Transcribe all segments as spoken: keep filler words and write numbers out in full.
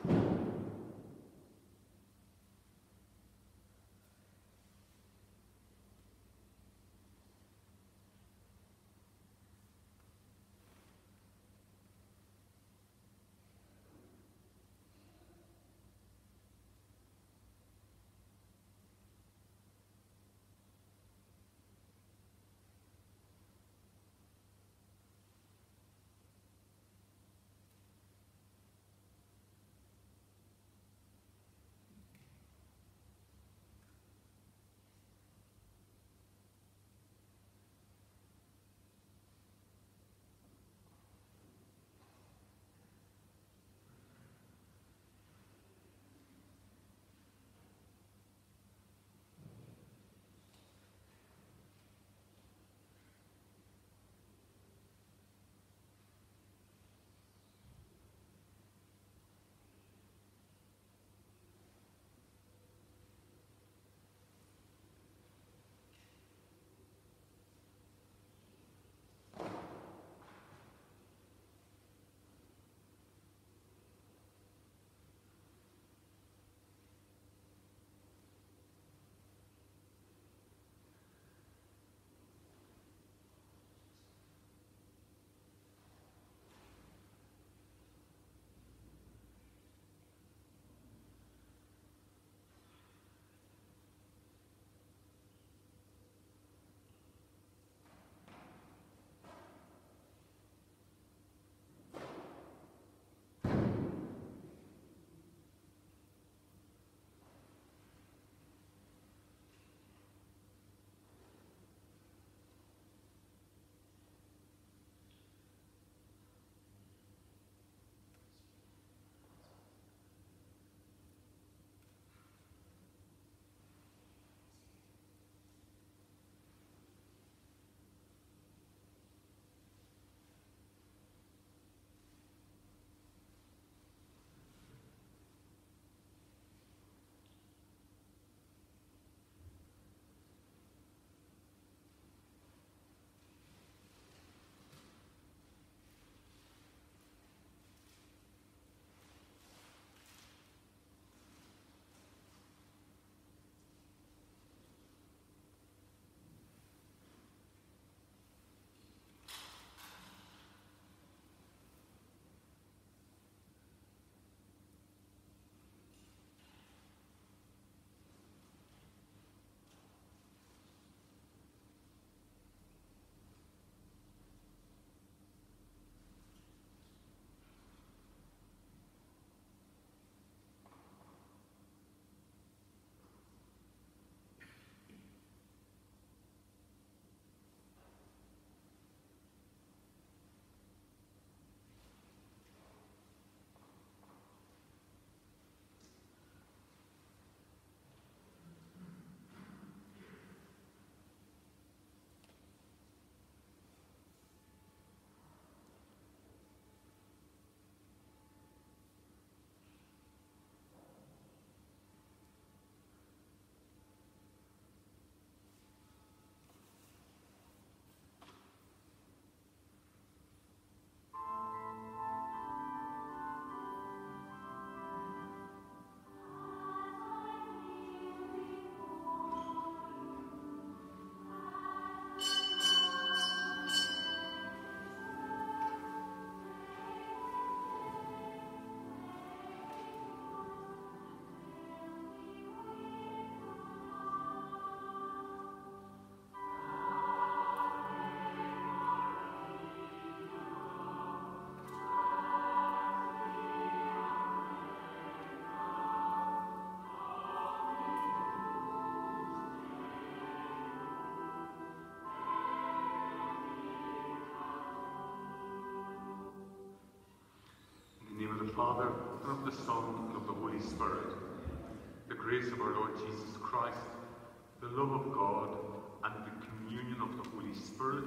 Father, and of the Son, and of the Holy Spirit. The grace of our Lord Jesus Christ, the love of God, and the communion of the Holy Spirit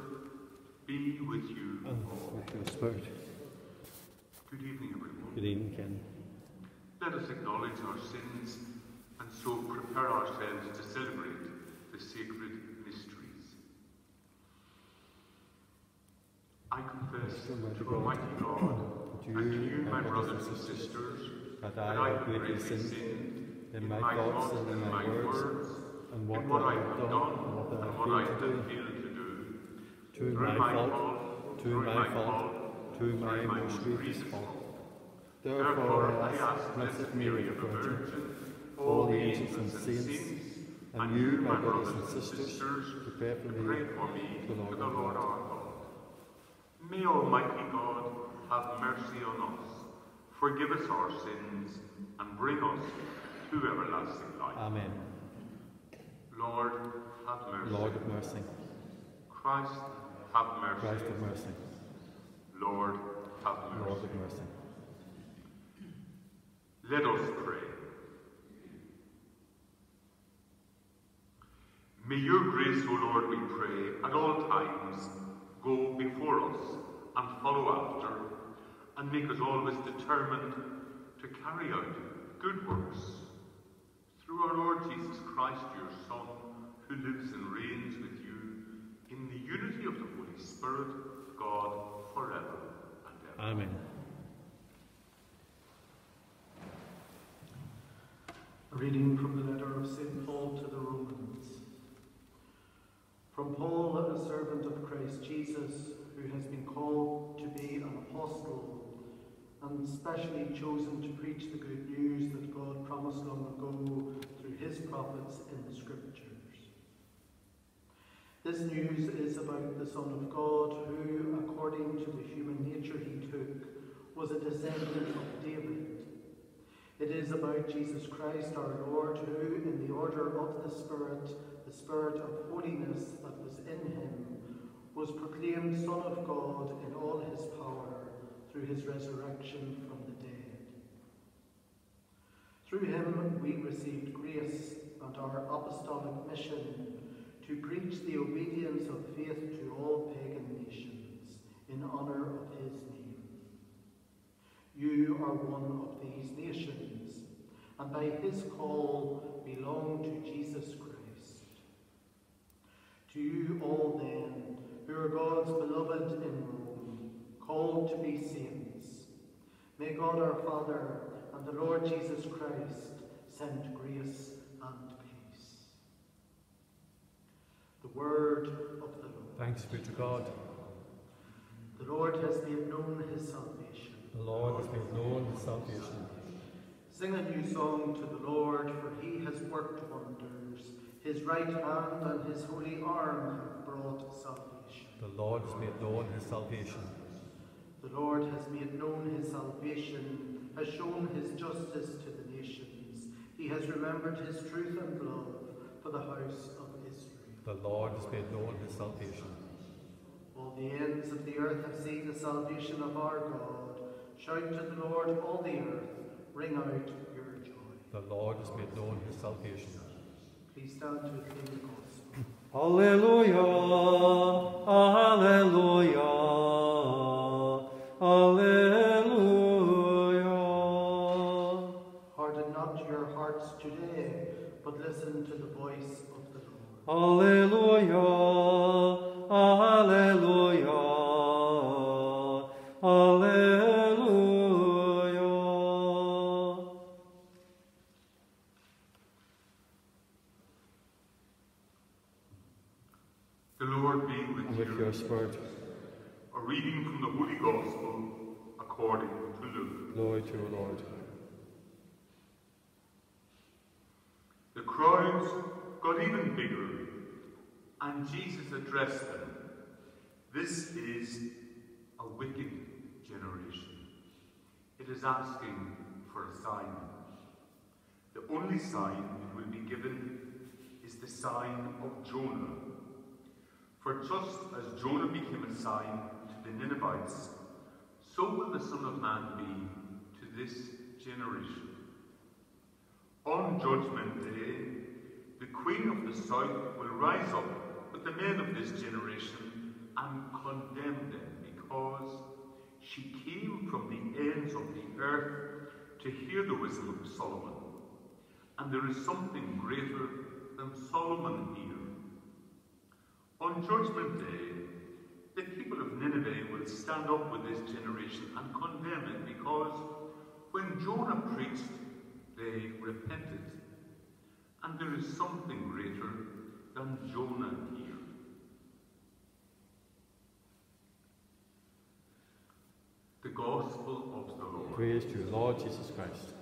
be with you and all. with your spirit. Good evening, everyone. Good evening, Ken. Let us acknowledge our sins and so prepare ourselves to celebrate the sacred mysteries. I confess to Almighty God, and to you, my brothers and sisters, that I have greatly sinned in my thoughts and in my words, and what I have done and what I have failed to do. To my fault, to my fault, to my most grievous fault. Therefore I ask Blessed Mary, the Virgin, all the angels and saints, and you, my brothers and sisters, to pray for me to the Lord our God. May Almighty God have mercy on us, forgive us our sins, and bring us to everlasting life. Amen. Lord, have mercy. Lord of mercy. Christ, have mercy. Christ of mercy. Lord, have mercy. Lord of mercy. Let us pray. May your grace, O Lord, we pray, at all times go before us and follow after, and make us always determined to carry out good works. Through our Lord Jesus Christ, your Son, who lives and reigns with you in the unity of the Holy Spirit, God, forever and ever. Amen. A reading from the letter of Saint Paul to the Romans. From Paul, a servant of Christ Jesus, who has been called to be an apostle and specially chosen to preach the good news that God promised long ago through his prophets in the Scriptures. This news is about the Son of God, who, according to the human nature he took, was a descendant of David. It is about Jesus Christ our Lord, who, in the order of the Spirit, the Spirit of holiness that was in him, was proclaimed Son of God in all his power through his resurrection from the dead. Through him we received grace and our apostolic mission to preach the obedience of faith to all pagan nations in honour of his name. You are one of these nations, and by his call belong to Jesus Christ. To you all then, who are God's beloved in Rome, called to be saints, may God our Father and the Lord Jesus Christ send grace and peace. The word of the Lord. Thanks be to God. The Lord has made known his salvation. The Lord has made known his salvation. Sing a new song to the Lord, for he has worked wonders. His right hand and his holy arm have brought salvation. The Lord has made known his salvation. The Lord has made known his salvation, has shown his justice to the nations. He has remembered his truth and love for the house of Israel. The Lord has made known his salvation. All the ends of the earth have seen the salvation of our God. Shout to the Lord, all the earth. Ring out your joy. The Lord has made known his salvation. Please stand to acclaim the gospel. Alleluia, alleluia, alleluia. Harden not your hearts today, but listen to the voice of the Lord. Alleluia, alleluia, alleluia. The Lord be with And you. with your spirit. A reading from the Holy Gospel according to Luke. Glory to you, Lord. The crowds got even bigger, and Jesus addressed them. This is a wicked generation. It is asking for a sign. The only sign it will be given is the sign of Jonah. For just as Jonah became a sign to the Ninevites, so will the Son of Man be to this generation. On Judgment Day, the Queen of the South will rise up with the men of this generation and condemn them, because she came from the ends of the earth to hear the wisdom of Solomon. And there is something greater than Solomon here. On Judgment Day, the people of Nineveh will stand up with this generation and condemn it, because when when Jonah preached, they repented. And there is something greater than Jonah here. The Gospel of the Lord. Praise to you, Lord Jesus Christ.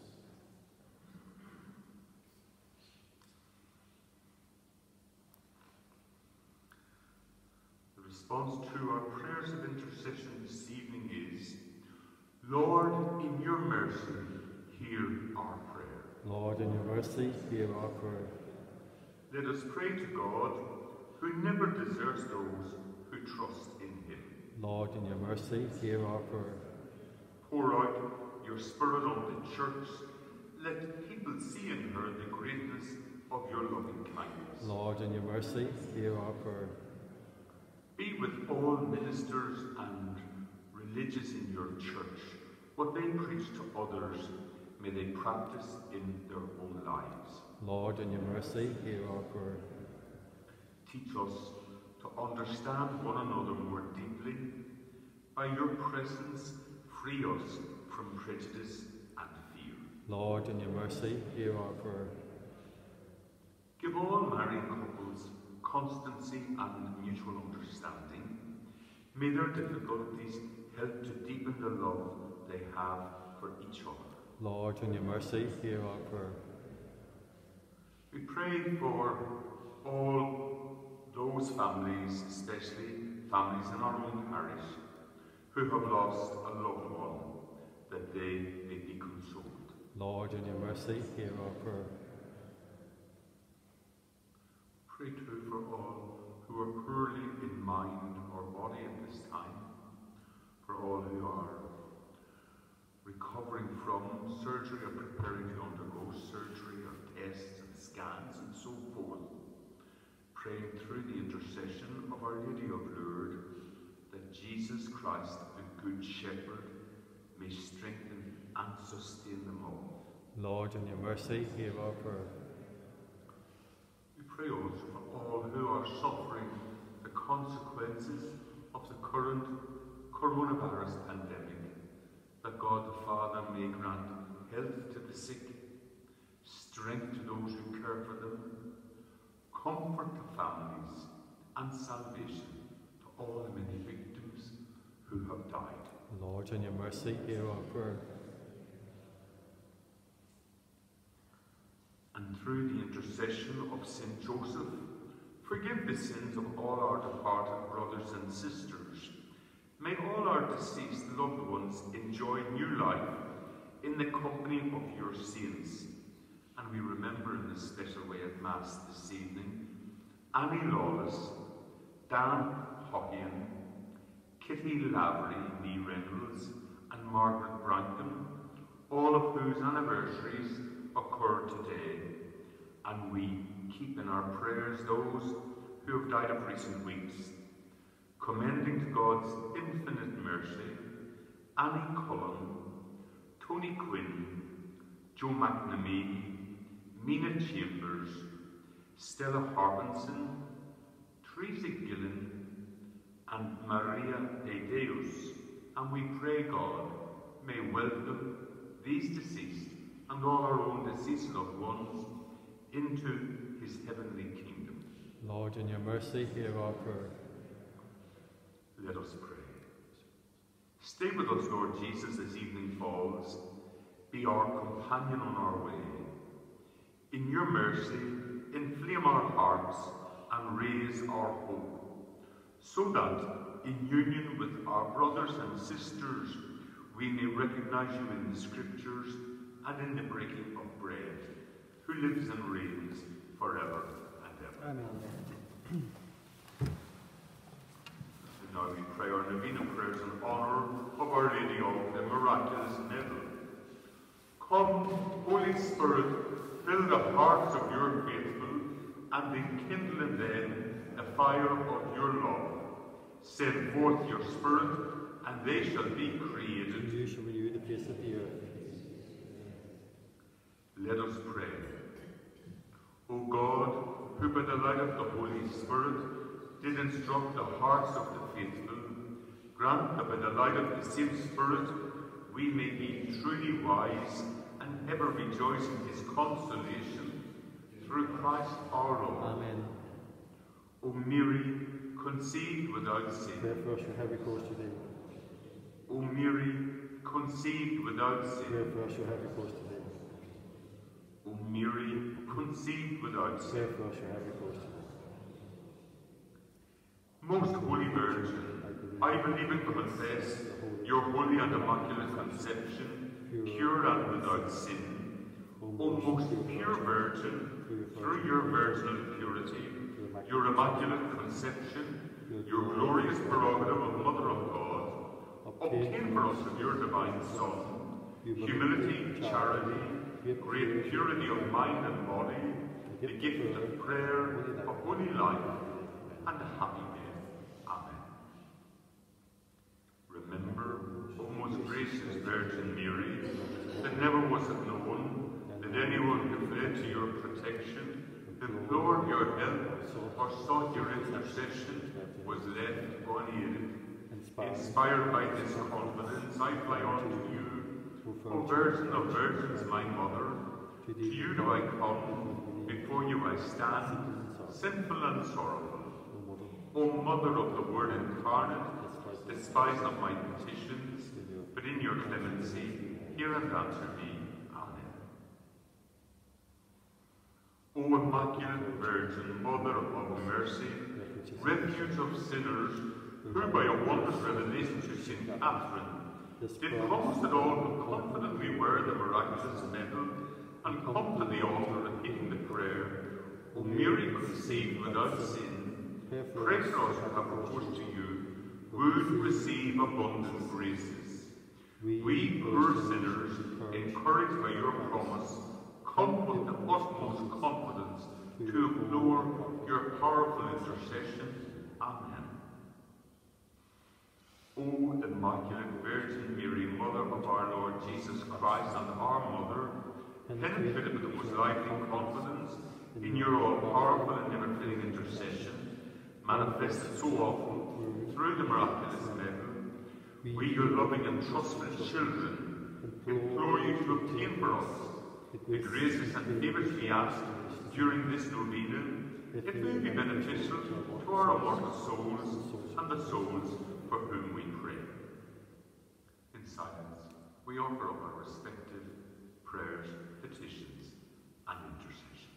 The response to our prayers of intercession this evening is, Lord, in your mercy, hear our prayer. Lord, in your mercy, hear our prayer. Let us pray to God, who never deserts those who trust in him. Lord, in your mercy, hear our prayer. Pour out your Spirit on the Church. Let people see in her the greatness of your loving kindness. Lord, in your mercy, hear our prayer. Be with all ministers and religious in your Church. What they preach to others, may they practice in their own lives. Lord, in your mercy, hear our prayer. Teach us to understand one another more deeply. By your presence, free us from prejudice and fear. Lord, in your mercy, hear our prayer. Give all married couples constancy and mutual understanding. May their difficulties help to deepen the love they have for each other. Lord, in your mercy, hear our prayer. We pray for all those families, especially families in our own parish, who have lost a loved one, that they may be consoled. Lord, in your mercy, hear our prayer. Pray too for all who are poorly in mind or body at this time, for all who are recovering from surgery or preparing to undergo surgery or tests and scans and so forth. Praying through the intercession of Our Lady of Lourdes that Jesus Christ, the Good Shepherd, may strengthen and sustain them all. Lord, in your mercy, hear our prayer. We pray also for all who are suffering the consequences of the current coronavirus pandemic, that God the Father may grant health to the sick, strength to those who care for them, comfort to families, and salvation to all the many victims who have died. Lord, in your mercy, hear our prayer. And through the intercession of Saint Joseph, forgive the sins of all our departed brothers and sisters. May all our deceased loved ones enjoy new life in the company of your saints. And we remember in this special way at Mass this evening, Annie Lawless, Dan Hockian, Kitty Lavery, Lee Reynolds, and Margaret Brankham, all of whose anniversaries occur today. And we keep in our prayers those who have died of recent weeks, commending to God's infinite mercy Annie Cullen, Tony Quinn, Joe McNamee, Mina Chambers, Stella Harbinson, Teresa Gillen, and Maria de Deus. And we pray God may welcome these deceased and all our own deceased loved ones into his heavenly kingdom. Lord, in your mercy, hear our prayer. Let us pray. Stay with us, Lord Jesus, as evening falls. Be our companion on our way. In your mercy, inflame our hearts and raise our hope, so that, in union with our brothers and sisters, we may recognize you in the Scriptures and in the breaking of bread, who lives and reigns forever and ever. Amen. And now we pray our Novena prayers in honour of Our Lady of the Miraculous Medal. Come, Holy Spirit, fill the hearts of your faithful, and enkindle in them the fire of your love. Send forth your Spirit, and they shall be created. And you shall renew the face of the earth. Let us pray. O God, who by the light of the Holy Spirit did instruct the hearts of the faithful, grant that by the light of the same Spirit we may be truly wise and ever rejoice in his consolation, through Christ our Lord. Amen. O Mary, conceived without sin. Pray for us who have recourse to thee. O Mary, conceived without Pray sin. for us who have recourse to thee. O Mary, conceived without Pray sin. for us who have recourse to thee. Most Holy Virgin, I believe and confess your holy and immaculate conception, pure and without sin. O most pure Virgin, through your virginal purity, your immaculate conception, your glorious prerogative of Mother of God, obtain for us of your divine Son, humility, charity, great purity of mind and body, the gift of prayer, a holy life, and a happy death. Amen. Remember, O most gracious Virgin Mary, that never was it known that anyone who fled to your protection, implored your help, or sought your intercession, was left unaided. Inspired by this confidence, I fly on to you, O Virgin of Virgins, my Mother. To you do I come, before you I stand, sinful and sorrowful. O Mother of the Word incarnate, despise not my petitions, but in your clemency, hear and answer me. Amen. O Immaculate Virgin, Mother of mercy, refuge of sinners, who by a wondrous revelation to Saint Catherine did promise that all who confidently wear the miraculous medal and come to the altar repeating the prayer, O Mary conceived without sin, pray for us who have recourse to you, would receive abundant graces. We poor sinners, encouraged by your promise, come with the utmost confidence to implore your powerful intercession. Amen. O Immaculate Virgin Mary, Mother of our Lord Jesus Christ and our Mother, penetrated with the most lively confidence in your all-powerful and never-failing intercession, manifested so often through the miraculous medal, we, your loving and trustful children, implore you to obtain for us the graces and favours we ask during this novena, if they be beneficial to our immortal souls and the souls for whom we pray. In silence, we offer up our respective prayers, petitions, and intercessions.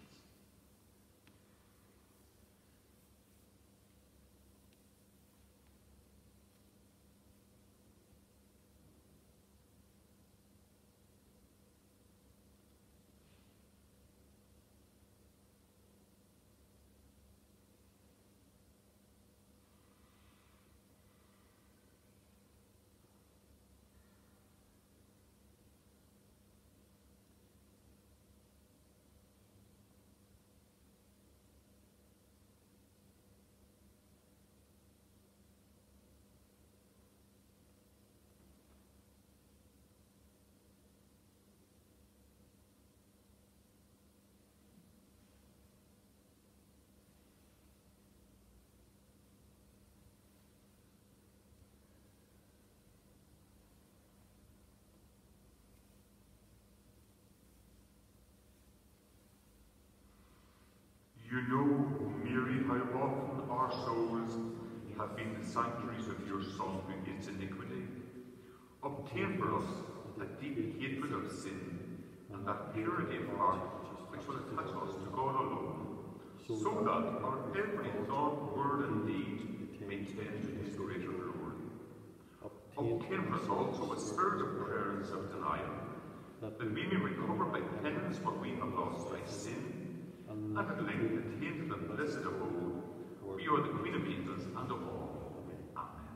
You know, O Mary, how often our souls have been the sanctuaries of your Son who hates iniquity. Obtain for us that deep hatred of sin and that purity of heart which will attach us to God alone, so that our every thought, word, and deed may tend to his greater glory. Obtain for us also a spirit of prayer and self-denial, that we may recover by penance what we have lost by sin, and at length attain to the blessed abode, where you are the Queen of angels and of all. Amen.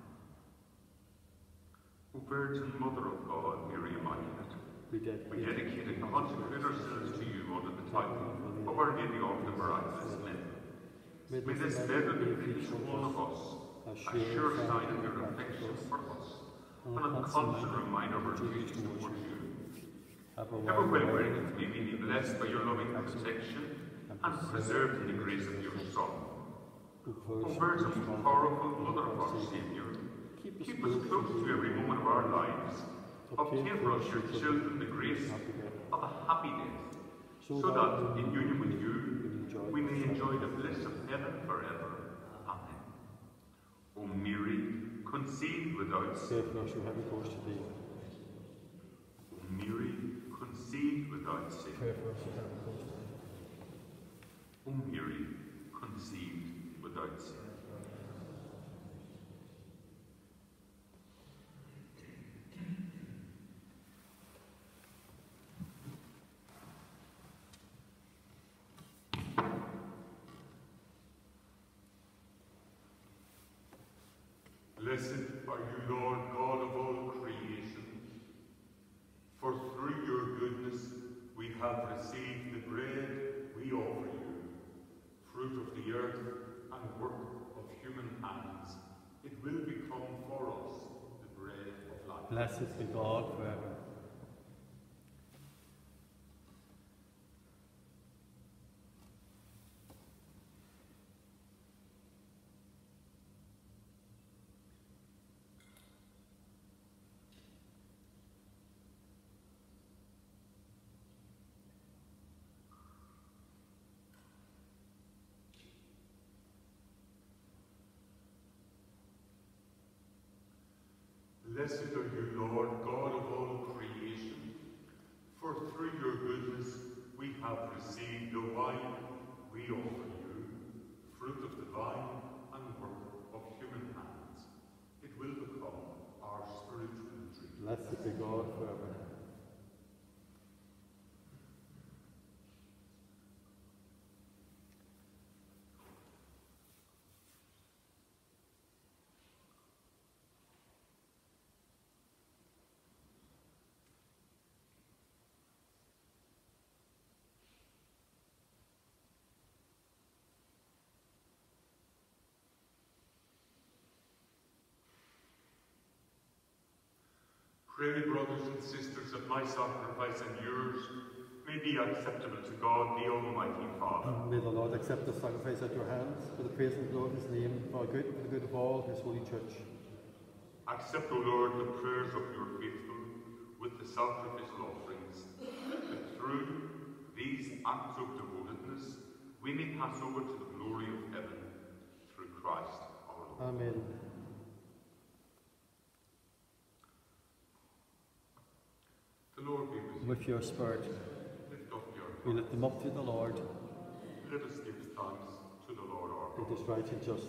O Virgin Mother of God, Mary Immaculate, we dedicate and consecrate ourselves to you under the title of Our Lady of the Miraculous Medal. May this medal be for each one of us a sure sign of your affection for us, and a constant reminder of our duties towards you. Ever when wearing it, may we be blessed by your loving protection and preserved in the grace of your Son. O Virgin, powerful Mother of our Saviour, keep us close to every moment of our lives, Obtain for us, your children, the grace of a happy death, so that, in union with you, we may enjoy the bliss of heaven forever. Amen. O Mary, conceived without sin. O Mary, conceived without sin. O Mary, conceived without sin. Blessed are you, Lord God of all creation, for through your goodness we have received the bread we offer you, fruit of the earth and work of human hands. It will become for us the bread of life. Blessed be God forever. Blessed are you, Lord, God of all creation, for through your goodness we have received the wine we offer you, fruit of the vine and work of human hands. It will become our spiritual drink. Blessed be God forever. Pray, brothers and sisters, that my sacrifice and yours may be acceptable to God, the Almighty Father. And may the Lord accept the sacrifice at your hands for the praise and glory of his name, for good, for the good of all his holy church. Accept, O Lord, the prayers of your faithful with the sacrificial offerings, that through these acts of devotedness we may pass over to the glory of heaven through Christ our Lord. Amen. The Lord be with you. With your spirit, Lift up your we lift them up to the Lord. Let us give thanks to the Lord our God. It is right and just.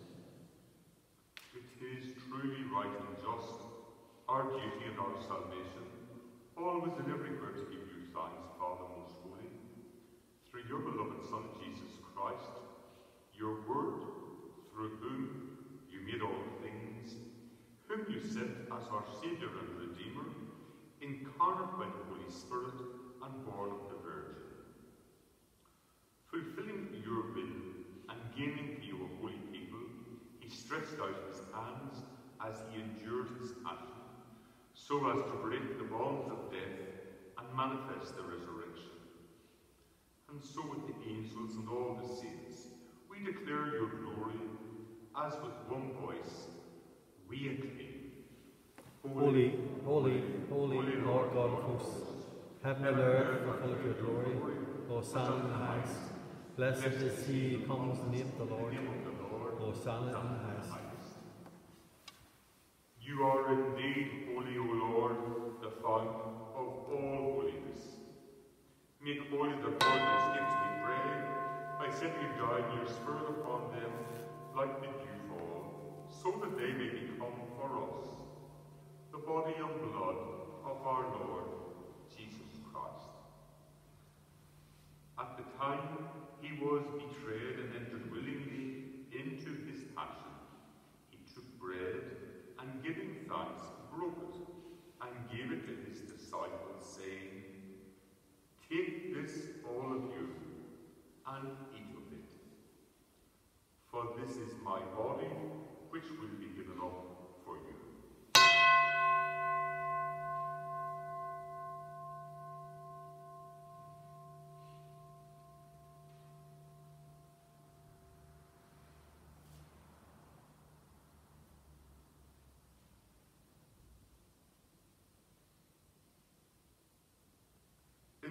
It is truly right and just, our duty and our salvation, always and everywhere to give you thanks, Father most holy, through your beloved Son, Jesus Christ, your Word, through whom you made all things, whom you sent as our Saviour and Redeemer, incarnate by the Holy Spirit and born of the Virgin. Fulfilling your will and gaining for you a holy people, he stretched out his hands as he endured his passion, so as to break the bonds of death and manifest the resurrection. And so with the angels and all the saints, we declare your glory, as with one voice we acclaim. Holy, holy, holy, holy Lord God of hosts, heaven and earth are full of your glory. Hosanna in the highest. Blessed is he who comes in the name of the Lord. Hosanna in the highest. You are indeed holy, O Lord, the fount of all holiness. Make holy the bodies gifts we pray, by sending down your Spirit upon them like the dewfall, so that they may become for us the body and blood of our Lord Jesus Christ. At the time he was betrayed and entered willingly into his passion, he took bread and, giving thanks, broke it and gave it to his disciples, saying, "Take this, all of you, and eat of it. For this is my body, which will be given up for you."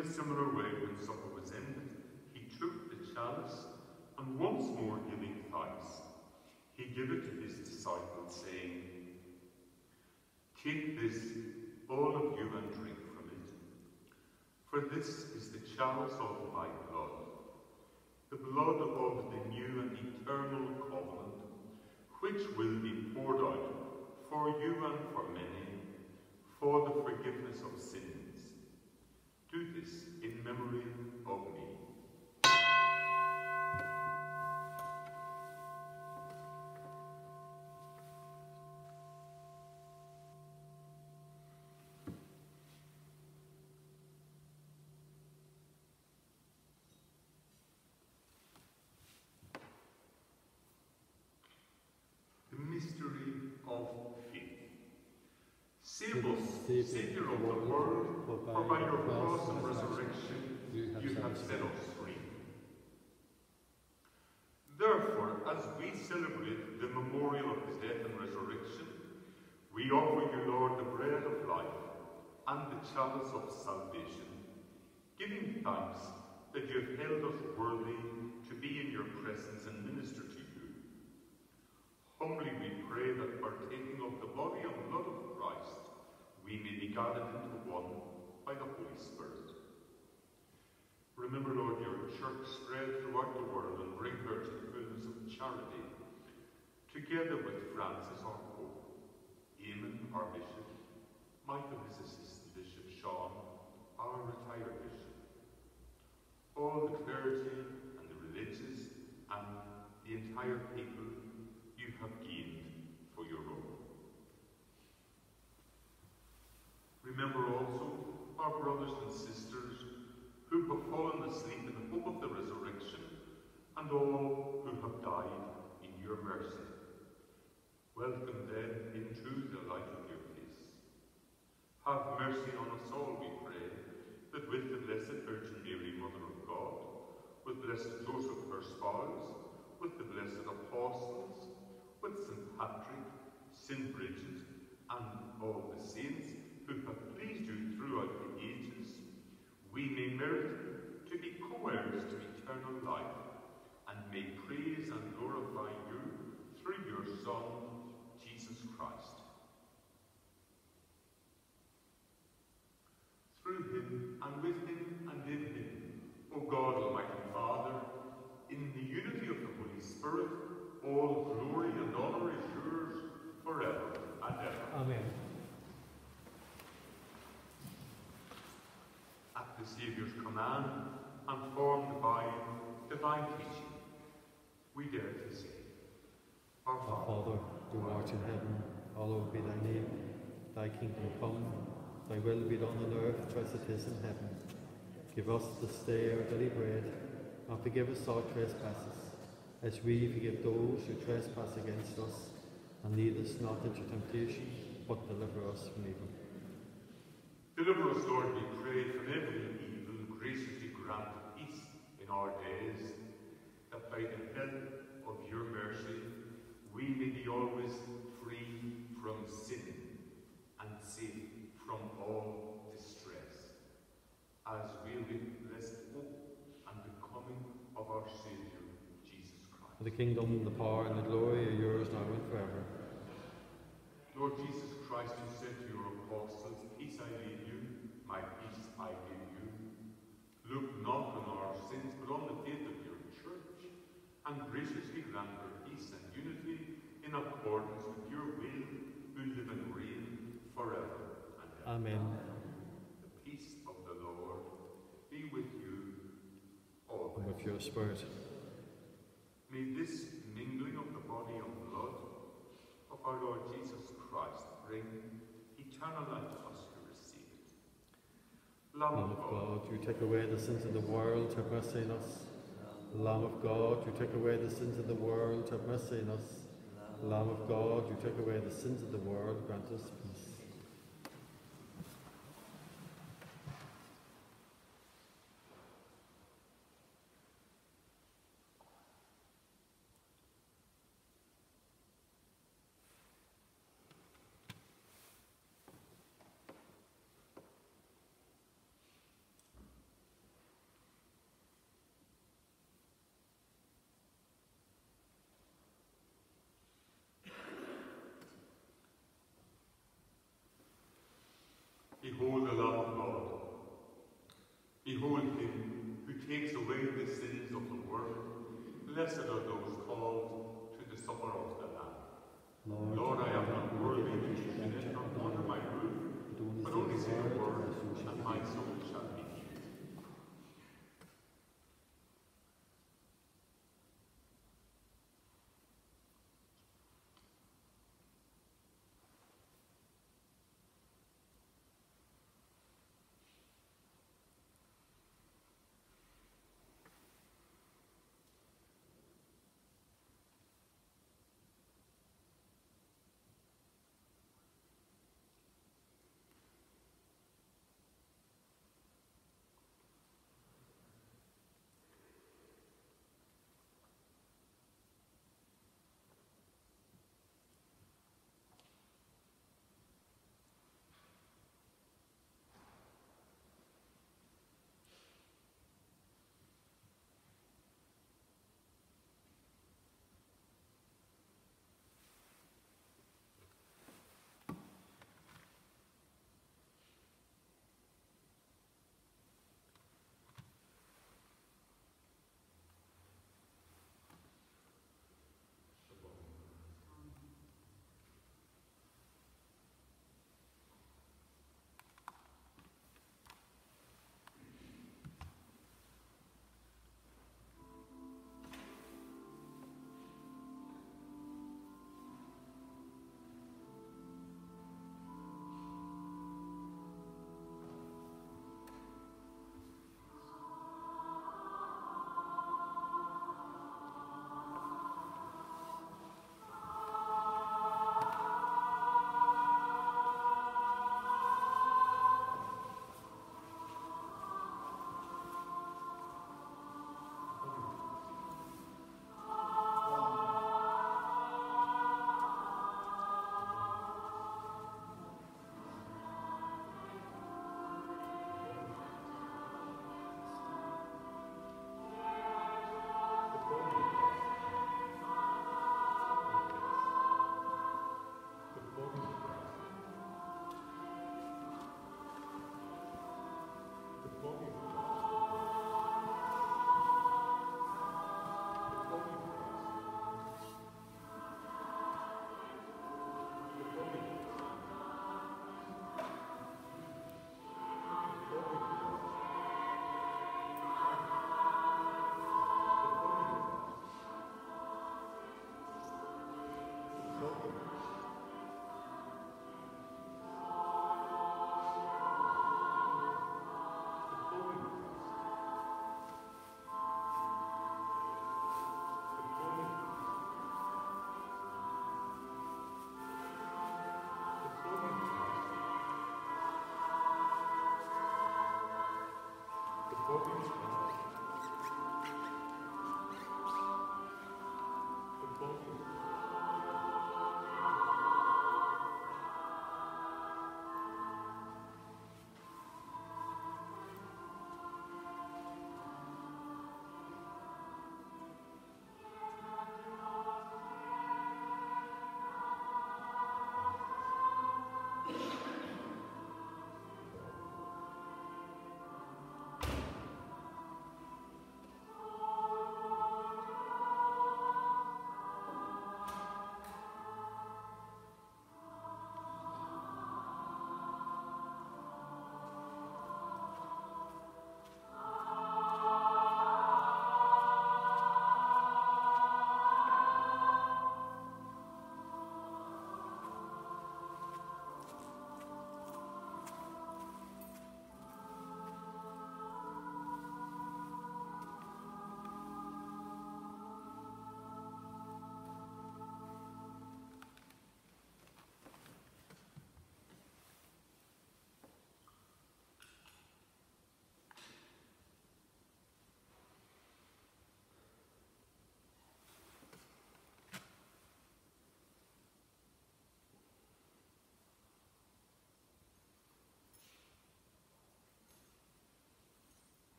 a similar way, when supper was ended, he took the chalice, and once more giving thanks, he gave it to his disciples, saying, "Take this, all of you, and drink from it. For this is the chalice of my blood, the blood of the new and eternal covenant, which will be poured out for you and for many, for the forgiveness of sins. Do this in memory of me." The mystery of faith. Save us, Saviour of the world, for by your cross and resurrection you have set us free. Therefore, as we celebrate the memorial of his death and resurrection, we offer you, Lord, the bread of life and the chalice of salvation, giving thanks that you have held us worthy to be in your presence and minister to you. Humbly we pray that, partaking of the body and blood of Christ, we may be gathered into one by the Holy Spirit. Remember, Lord, your church spread throughout the world, and bring her to the fullness of charity, together with Francis, our Pope, Eamon, our Bishop, Michael, his assistant Bishop, Sean, our retired Bishop, all the clergy and the religious, and the entire people you have gained for your own. Remember also our brothers and sisters who have fallen asleep in the hope of the resurrection, and all who have died in your mercy. Welcome them into the light of your face. Have mercy on us all, we pray, that with the Blessed Virgin Mary, Mother of God, with Blessed Joseph, her spouse, with the blessed apostles, with Saint Patrick, Saint Bridget, and all the saints who have pleased you throughout the ages, we may merit to be co-heirs to eternal life, and may praise and glorify you through your Son, Jesus Christ. Through him, and with him, and in him, O God, Almighty Father, in the unity of the Holy Spirit, all glory and honour is yours forever and ever. Amen. At the Saviour's command, and formed by divine teaching, we dare to say, Our Our Father, Father, who art in heaven, hallowed be thy name. Thy kingdom come, thy will be done on earth as it is in heaven. Give us this day our daily bread, and forgive us our trespasses, as we forgive those who trespass against us. And lead us not into temptation, but deliver us from evil. deliver us, Lord, we pray, from every evil, and graciously grant peace in our days, that by the help of your mercy we may be always free from sin and safe from all distress, as we await blessed hope and the coming of our Saviour, Jesus Christ. For the kingdom, the power, and the glory are yours now and forever. Lord Jesus Christ, who said to your apostles, "Peace I leave you, my peace I give you," look not on our sins, but on the faith of your church, and graciously grant her peace and unity in accordance with your will, who live and reign forever and ever. Amen. The peace of the Lord be with you always. And with your spirit. May this mingling of the body and blood of our Lord Jesus Christ bring eternal life to us who receive it. Lamb Lamb of God, you take away the sins of the world, have mercy on us. Lamb of God, you take away the sins of the world, have mercy on us. Lamb of God, you take away the sins of the world, grant us peace. Blessed are those called to the supper of the Lamb. Lord, Lord, I am not worthy that you should enter enter under under my roof, but only say a word, and my soul shall be healed.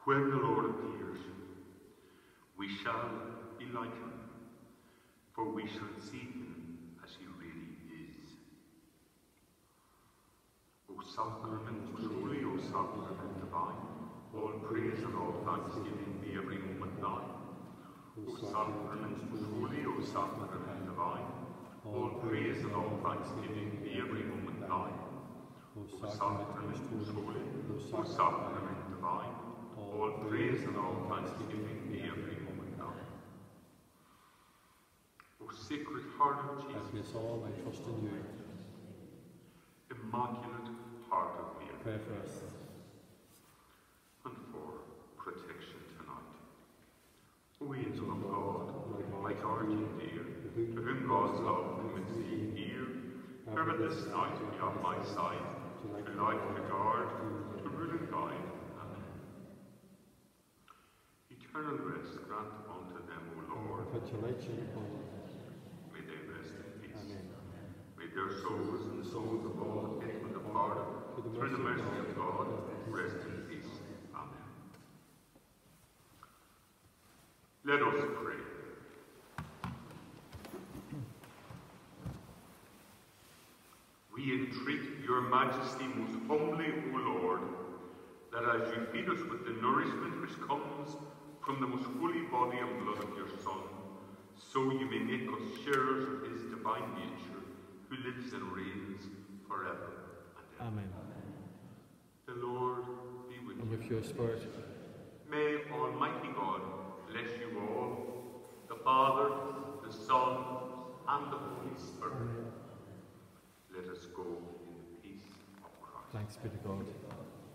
When the Lord appears, we shall be like him, for we shall see him as he really is. O sacrament most holy, O sacrament divine, all praise and all thanksgiving be every moment thine. O sacrament most holy, O sacrament divine, all praise and all thanksgiving be every moment thine. O sacrament most holy, O sacrament divine, all praise and all thanksgiving be every moment thine. O Sacred Heart of As we Jesus, saw, I trust in you. Immaculate Heart of Mary, Pray for us. and for protection tonight. O angel of God, my guardian dear, to whom God's love commits thee here, ever this night be at my side, to light to guard, to rule and guide. Amen. Eternal rest grant unto them, O Lord. Capitulation upon you. May they rest in peace. Amen. May their souls and the souls of all the faithful departed, through the mercy of God, rest in peace. Amen. Let us pray. We entreat your majesty most humbly, O Lord, that as you feed us with the nourishment which comes from the most holy body and blood of your Son, so you may make us sharers of his divine nature, who lives and reigns forever and ever. Amen. The Lord be with And you. with your spirit. May Almighty God bless you all, the Father, the Son, and the Holy Spirit. Let us go in the peace of Christ. Thanks be to God.